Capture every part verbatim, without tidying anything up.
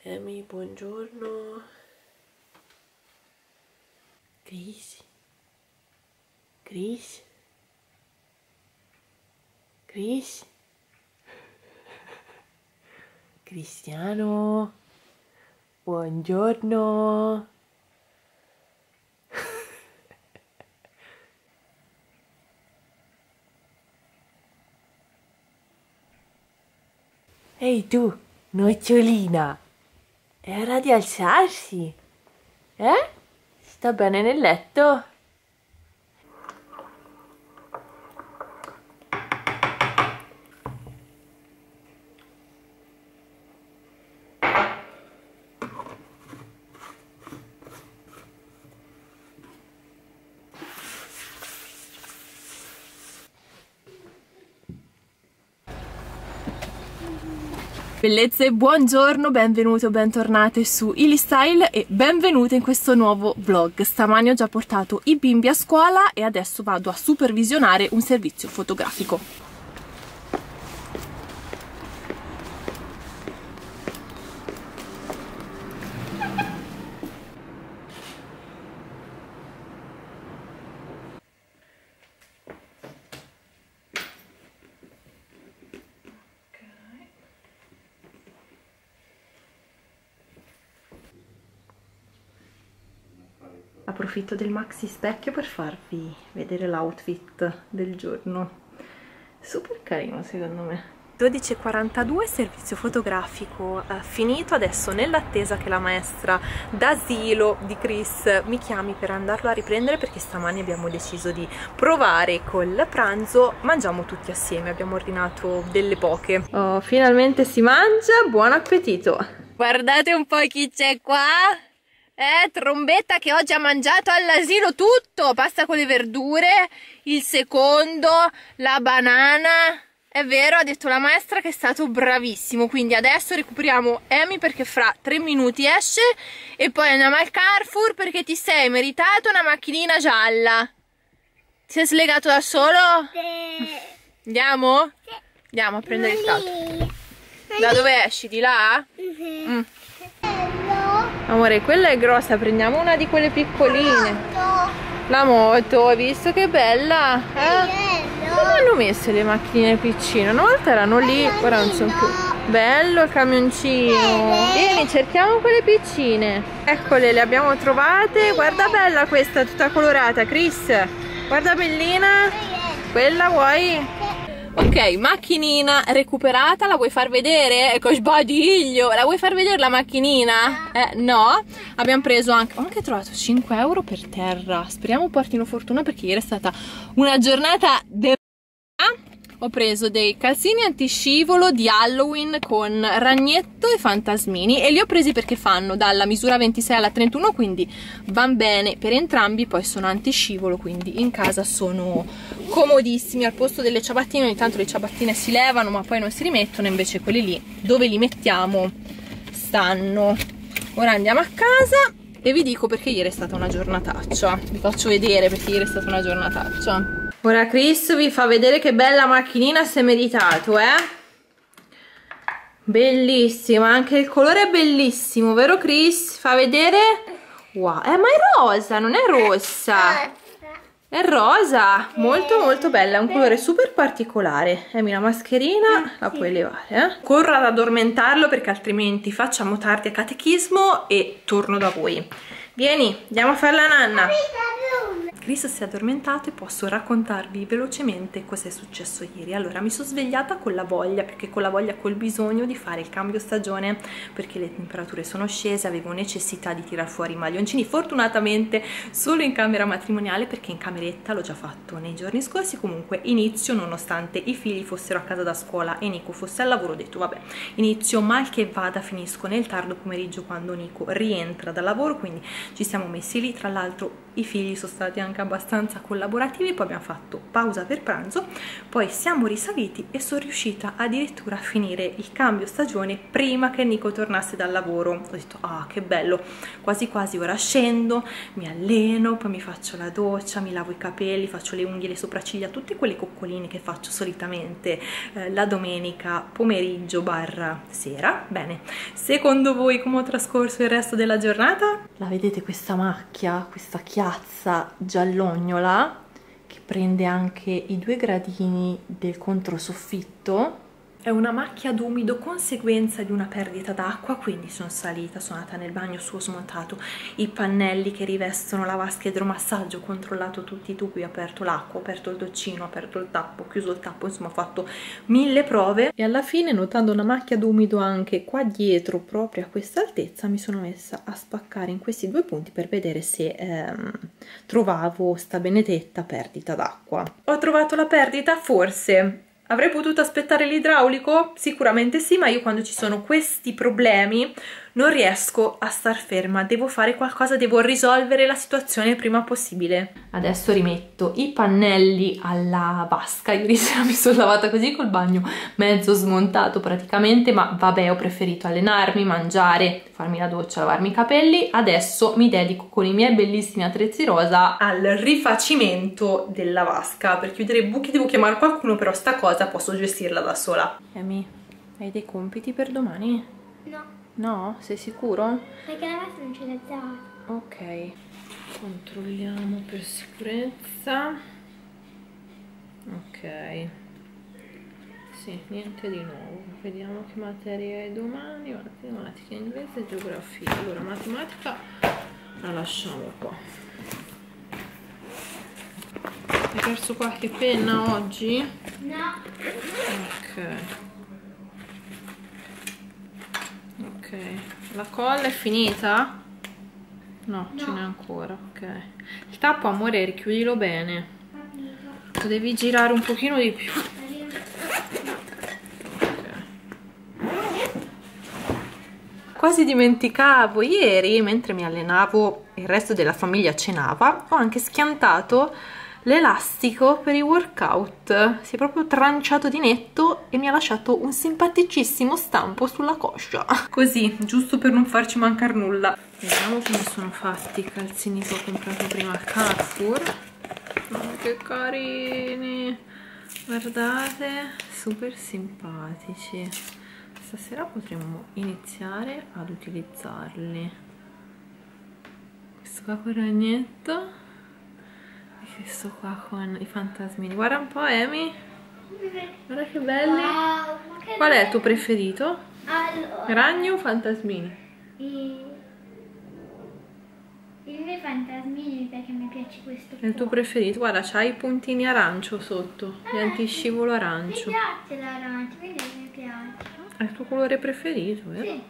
Amy, buongiorno. Chris? Chris? Chris? Cristiano? Buongiorno. Ehi tu, nocciolina, è ora di alzarsi, eh? Sta bene nel letto? Bellezze, buongiorno, benvenuto, bentornate su Ilystyle e benvenute in questo nuovo vlog. Stamani ho già portato i bimbi a scuola e adesso vado a supervisionare un servizio fotografico. Approfitto del maxi specchio per farvi vedere l'outfit del giorno. Super carino secondo me. dodici e quarantadue, servizio fotografico eh, finito. Adesso nell'attesa che la maestra d'asilo di Chris mi chiami per andarlo a riprendere, perché stamani abbiamo deciso di provare col pranzo. Mangiamo tutti assieme, abbiamo ordinato delle poche. Oh, finalmente si mangia, buon appetito. Guardate un po' chi c'è qua. Eh, Trombetta che oggi ha mangiato all'asilo tutto, pasta con le verdure, il secondo, la banana. È vero, ha detto la maestra che è stato bravissimo. Quindi adesso recuperiamo Amy perché fra tre minuti esce e poi andiamo al Carrefour perché ti sei meritato una macchinina gialla. Ti sei slegato da solo? Sì. Andiamo? Sì. Andiamo a prendere il tato. Da dove esci? Di là? Sì. Mm. Amore, quella è grossa, prendiamo una di quelle piccoline. La moto, hai visto che bella? Eh? Come hanno messo le macchinine piccine? Una volta erano lì, ora non sono più. Bello il camioncino. Vieni, cerchiamo quelle piccine. Eccole, le abbiamo trovate. Guarda bella questa, tutta colorata. Chris, guarda bellina. Quella vuoi? Ok, macchinina recuperata, la vuoi far vedere? Ecco, sbadiglio, la vuoi far vedere la macchinina? Eh, no. Abbiamo preso anche, ho anche trovato cinque euro per terra, speriamo portino fortuna perché ieri è stata una giornata de... Ho preso dei calzini antiscivolo di Halloween con ragnetto e fantasmini e li ho presi perché fanno dalla misura ventisei alla trentuno, quindi van bene per entrambi, poi sono antiscivolo, quindi in casa sono comodissimi. Al posto delle ciabattine, ogni tanto le ciabattine si levano ma poi non si rimettono, invece quelli lì dove li mettiamo stanno. Ora andiamo a casa e vi dico perché ieri è stata una giornataccia, vi faccio vedere perché ieri è stata una giornataccia. Ora Chris vi fa vedere che bella macchinina si è meritato, eh? Bellissima, anche il colore è bellissimo, vero Chris? Fa vedere? Wow, eh, ma è rosa, non è rossa. È rosa, molto molto bella, è un colore super particolare. Emi, la mascherina la puoi levare, eh? Corro ad addormentarlo perché altrimenti facciamo tardi a catechismo e torno da voi. Vieni, andiamo a fare la nanna. Chris si è addormentato e posso raccontarvi velocemente cos'è successo ieri. Allora, mi sono svegliata con la voglia, perché con la voglia, col bisogno di fare il cambio stagione, perché le temperature sono scese, avevo necessità di tirar fuori i maglioncini, fortunatamente solo in camera matrimoniale, perché in cameretta l'ho già fatto nei giorni scorsi. Comunque inizio, nonostante i figli fossero a casa da scuola e Nico fosse al lavoro, ho detto vabbè, inizio mal che vada, finisco nel tardo pomeriggio quando Nico rientra dal lavoro, quindi ci siamo messi lì. Tra l'altro i figli sono stati anche abbastanza collaborativi, poi abbiamo fatto pausa per pranzo, poi siamo risaliti e sono riuscita addirittura a finire il cambio stagione prima che Nico tornasse dal lavoro. Ho detto ah che bello, quasi quasi ora scendo, mi alleno, poi mi faccio la doccia, mi lavo i capelli, faccio le unghie, le sopracciglia, tutti quelli coccolini che faccio solitamente eh, la domenica pomeriggio barra sera. Bene, secondo voi come ho trascorso il resto della giornata? La vedete questa macchia, questa chiazza giallognola che prende anche i due gradini del controsoffitto? È una macchia d'umido conseguenza di una perdita d'acqua, quindi sono salita, sono andata nel bagno, su ho smontato i pannelli che rivestono la vasca idromassaggio, ho controllato tutti i tubi, ho aperto l'acqua, ho aperto il doccino, ho aperto il tappo, ho chiuso il tappo, insomma ho fatto mille prove e alla fine, notando una macchia d'umido anche qua dietro, proprio a questa altezza, mi sono messa a spaccare in questi due punti per vedere se ehm, trovavo sta benedetta perdita d'acqua. Ho trovato la perdita? Forse. Avrei potuto aspettare l'idraulico? Sicuramente sì, ma io quando ci sono questi problemi non riesco a star ferma, devo fare qualcosa, devo risolvere la situazione il prima possibile. Adesso rimetto i pannelli alla vasca. Ieri sera mi sono lavata così col bagno mezzo smontato praticamente, ma vabbè, ho preferito allenarmi, mangiare, farmi la doccia, lavarmi i capelli. Adesso mi dedico con i miei bellissimi attrezzi rosa al rifacimento della vasca. Per chiudere i buchi devo chiamare qualcuno, però sta cosa posso gestirla da sola. Amy, hai dei compiti per domani? No. No? Sei sicuro? Perché la vostra non c'è da zero. Ok, controlliamo per sicurezza. Ok, sì, niente di nuovo. Vediamo che materia è domani. Matematica, inglese e geografia. Allora, matematica la lasciamo qua. Hai perso qualche penna oggi? No. Ok. Ok, la colla è finita? No, no. Ce n'è ancora, ok. Il tappo, amore, richiudilo bene. Lo devi girare un pochino di più. Okay. Quasi dimenticavo, ieri mentre mi allenavo e il resto della famiglia cenava, ho anche schiantato l'elastico per i workout. Si è proprio tranciato di netto e mi ha lasciato un simpaticissimo stampo sulla coscia. Così, giusto per non farci mancare nulla. Vediamo come sono fatti i calzini che ho comprato prima al Carrefour. Oh, che carini! Guardate, super simpatici. Stasera potremmo iniziare ad utilizzarli. Questo qua con il ragnetto. Questo qua con i fantasmini. Guarda un po', Amy. Guarda che belli. Wow, che Qual è il tuo preferito? Allora, Ragno o fantasmini? i, i miei fantasmini, perché mi piace questo. È il tuo preferito? Guarda, c'hai i puntini arancio sotto, gli Ah, antiscivolo Mi arancio. piace l'arancio, quindi mi piace. È il tuo colore preferito, vero? Sì.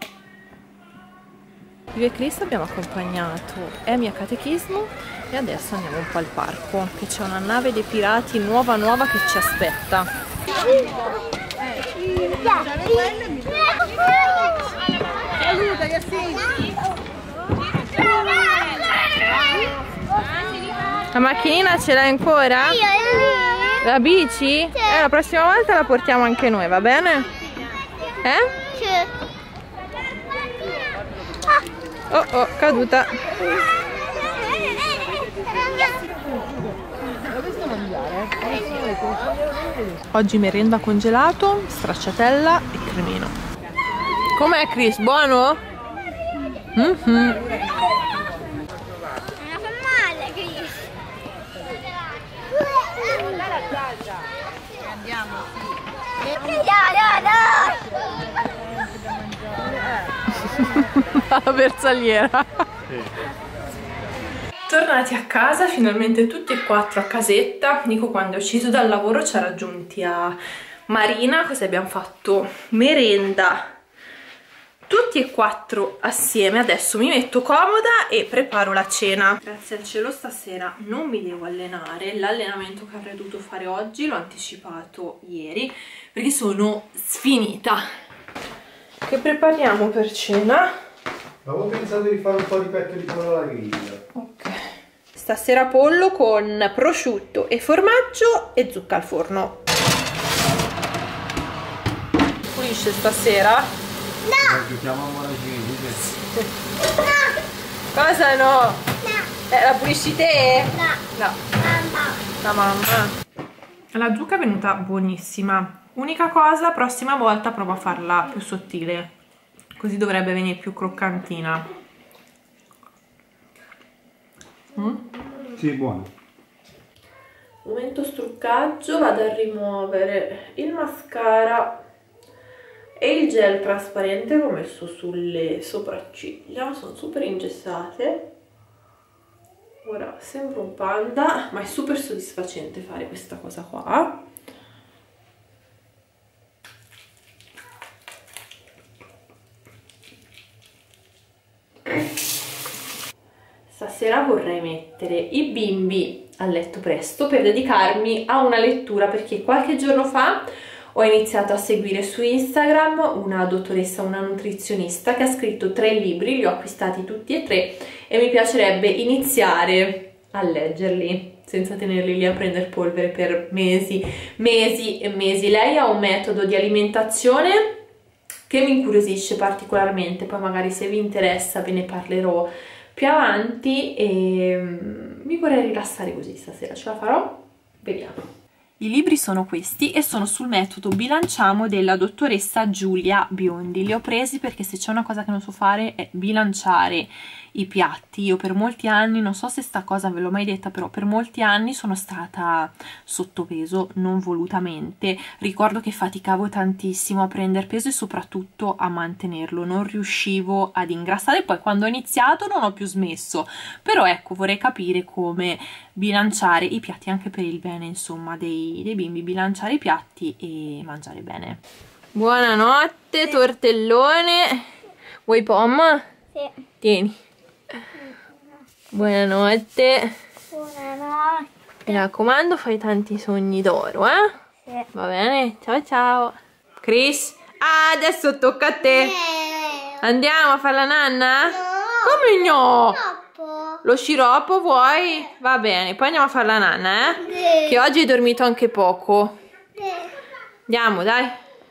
Io e Cristo abbiamo accompagnato Amy a catechismo e adesso andiamo un po' al parco, che c'è una nave dei pirati nuova nuova che ci aspetta. La macchinina ce l'hai ancora? La bici? Eh, la prossima volta la portiamo anche noi, va bene? Eh? Oh oh, caduta. Oggi merenda congelato, stracciatella e cremino. Com'è, Chris? Buono? Mm-hmm. Non fa male, Chris. Andiamo, alla bersagliera. Sì. Tornati a casa, finalmente tutti e quattro a casetta. Nico, quando è uscito dal lavoro, ci ha raggiunti a Marina, così abbiamo fatto merenda tutti e quattro assieme. Adesso mi metto comoda e preparo la cena. Grazie al cielo stasera non mi devo allenare. L'allenamento che avrei dovuto fare oggi l'ho anticipato ieri perché sono sfinita. Che prepariamo per cena? Avevo pensato di fare un po' di petto di pollo alla griglia. Ok. Stasera pollo con prosciutto e formaggio e zucca al forno. Pulisce stasera? No! Giochiamo a monachini. No! Cosa no? No! Eh, la pulisci te? No! No. Mamma! La mamma. La zucca è venuta buonissima. Unica cosa, prossima volta provo a farla più sottile, così dovrebbe venire più croccantina. Mm? Sì, buono. Momento struccaggio, vado a rimuovere il mascara e il gel trasparente che ho messo sulle sopracciglia, sono super ingessate. Ora sembra un panda, ma è super soddisfacente fare questa cosa qua. Stasera vorrei mettere i bimbi a letto presto per dedicarmi a una lettura, perché qualche giorno fa ho iniziato a seguire su Instagram una dottoressa, una nutrizionista che ha scritto tre libri, li ho acquistati tutti e tre e mi piacerebbe iniziare a leggerli senza tenerli lì a prendere polvere per mesi, mesi e mesi. Lei ha un metodo di alimentazione che mi incuriosisce particolarmente, poi magari se vi interessa ve ne parlerò più avanti e mi vorrei rilassare così stasera. Ce la farò? Vediamo. I libri sono questi e sono sul metodo Bilanciamo della dottoressa Giulia Biondi. Li ho presi perché se c'è una cosa che non so fare è bilanciare i piatti. Io per molti anni, non so se sta cosa ve l'ho mai detta, però per molti anni sono stata sottopeso non volutamente. Ricordo che faticavo tantissimo a prendere peso e soprattutto a mantenerlo, non riuscivo ad ingrassare. Poi quando ho iniziato non ho più smesso, però ecco, vorrei capire come bilanciare i piatti anche per il bene, insomma, dei, dei bimbi, bilanciare i piatti e mangiare bene. Buonanotte, tortellone. Vuoi pomma? Sì. Tieni. Buonanotte. Buonanotte. Mi raccomando, fai tanti sogni d'oro, eh? Sì. Va bene? Ciao ciao. Chris? Ah, adesso tocca a te. Andiamo a fare la nanna? No. Come no? Troppo. Lo sciroppo vuoi? Va bene, poi andiamo a fare la nanna, eh? Sì. Che oggi hai dormito anche poco. Sì. Andiamo, dai.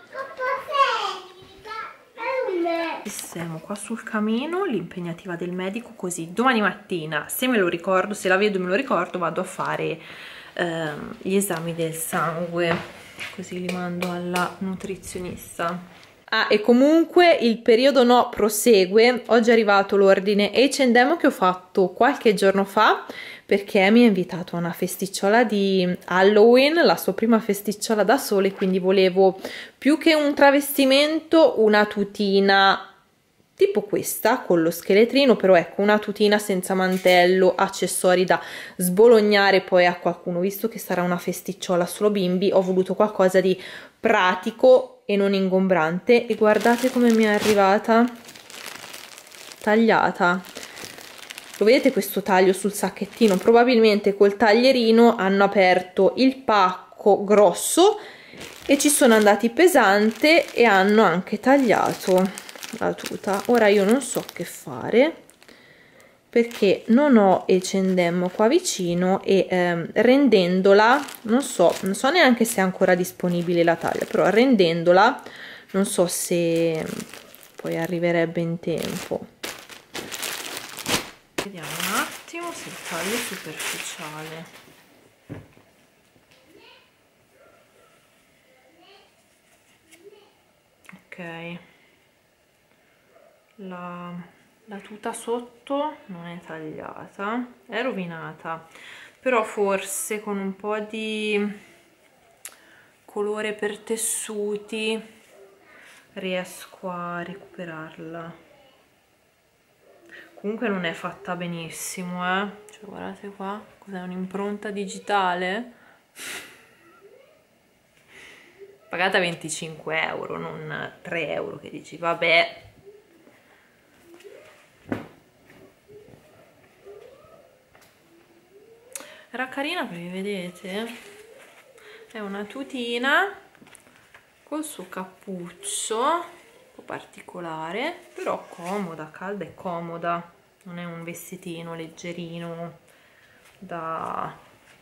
Siamo qua sul camino, l'impegnativa del medico, così domani mattina, se me lo ricordo, se la vedo e me lo ricordo, vado a fare ehm, gli esami del sangue, così li mando alla nutrizionista. Ah, e comunque il periodo no prosegue. Oggi è arrivato l'ordine acca and emme che ho fatto qualche giorno fa perché mi ha invitato a una festicciola di Halloween, la sua prima festicciola da sole, quindi volevo più che un travestimento una tutina tipo questa con lo scheletrino, però ecco, una tutina senza mantello, accessori da sbolognare poi a qualcuno. Visto che sarà una festicciola solo bimbi, ho voluto qualcosa di pratico e non ingombrante, e guardate come mi è arrivata tagliata. Lo vedete questo taglio sul sacchettino? Probabilmente col taglierino hanno aperto il pacco grosso e ci sono andati pesante e hanno anche tagliato la tuta. Ora io non so che fare perché non ho acca and emme qua vicino e ehm, rendendola, non so, non so neanche se è ancora disponibile la taglia, però rendendola non so se poi arriverebbe in tempo. Vediamo un attimo se il taglio è superficiale. Ok, la, la tuta sotto non è tagliata, è rovinata, però forse con un po' di colore per tessuti riesco a recuperarla. Comunque non è fatta benissimo, eh. Cioè, guardate qua, cos'è, un'impronta digitale? Pagata venticinque euro, non tre euro che dici, vabbè. Era carina perché vedete, è una tutina col suo cappuccio, un po' particolare, però comoda, calda e comoda, non è un vestitino leggerino da,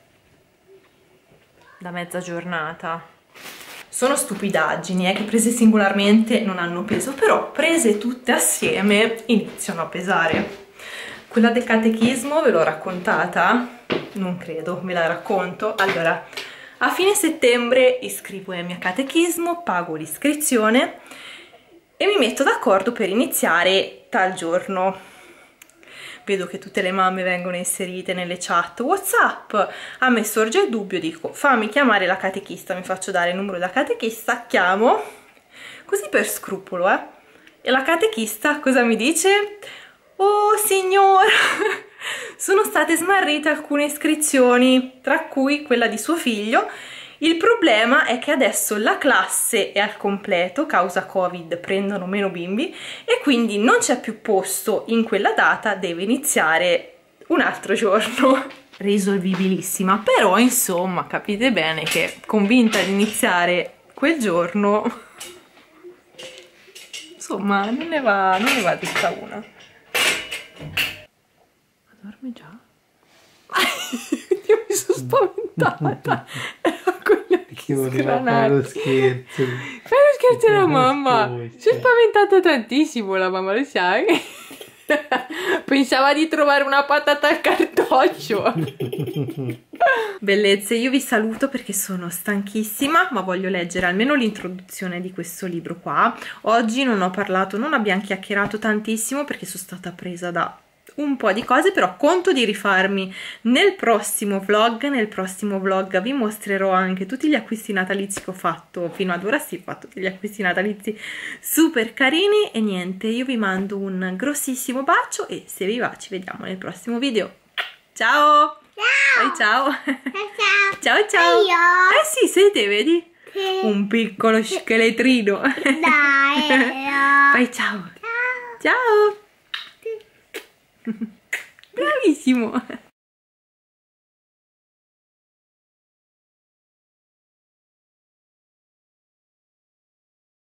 da mezza giornata. Sono stupidaggini eh, che prese singolarmente non hanno peso, però prese tutte assieme iniziano a pesare. Quella del catechismo ve l'ho raccontata? Non credo, ve la racconto. Allora, a fine settembre iscrivo il mio catechismo, pago l'iscrizione e mi metto d'accordo per iniziare tal giorno. Vedo che tutte le mamme vengono inserite nelle chat WhatsApp, a me sorge il dubbio, dico fammi chiamare la catechista, mi faccio dare il numero della catechista, chiamo, così per scrupolo, eh. E la catechista cosa mi dice? Oh signora, sono state smarrite alcune iscrizioni, tra cui quella di suo figlio. Il problema è che adesso la classe è al completo, causa Covid prendono meno bimbi e quindi non c'è più posto in quella data, deve iniziare un altro giorno. Risolvibilissima, però insomma capite bene che convinta di iniziare quel giorno, insomma non ne va, non ne va detta una. Ma dorme già? Io mi sono spaventata. Che voleva fare lo scherzo. Fai lo scherzo alla mamma. Si è spaventata tantissimo la mamma, lo sai? Pensava di trovare una patata al cartoccio. Bellezze, io vi saluto perché sono stanchissima, ma voglio leggere almeno l'introduzione di questo libro qua. Oggi non ho parlato, non abbiamo chiacchierato tantissimo perché sono stata presa da un po' di cose, però conto di rifarmi nel prossimo vlog. Nel prossimo vlog vi mostrerò anche tutti gli acquisti natalizi che ho fatto fino ad ora. Sì, ho fatto degli acquisti natalizi super carini e niente, io vi mando un grossissimo bacio e se vi va ci vediamo nel prossimo video. Ciao! Ciao! Ciao! Ciao! Ciao ciao! Io? Eh sì, siete, vedi? Sì. Un piccolo scheletrino! Dai! Fai ciao! Ciao! Bravissimo!